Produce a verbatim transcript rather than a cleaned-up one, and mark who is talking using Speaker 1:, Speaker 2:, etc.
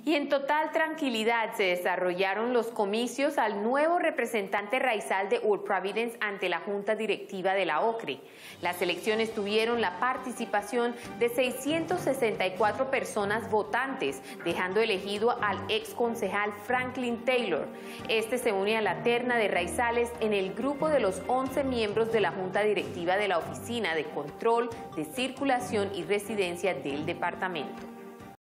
Speaker 1: Y en total tranquilidad se desarrollaron los comicios al nuevo representante raizal de World Providence ante la Junta Directiva de la OCRE. Las elecciones tuvieron la participación de seiscientas sesenta y cuatro personas votantes, dejando elegido al ex concejal Franklin Taylor. Este se une a la terna de raizales en el grupo de los once miembros de la Junta Directiva de la Oficina de Control de Circulación y Residencia del departamento.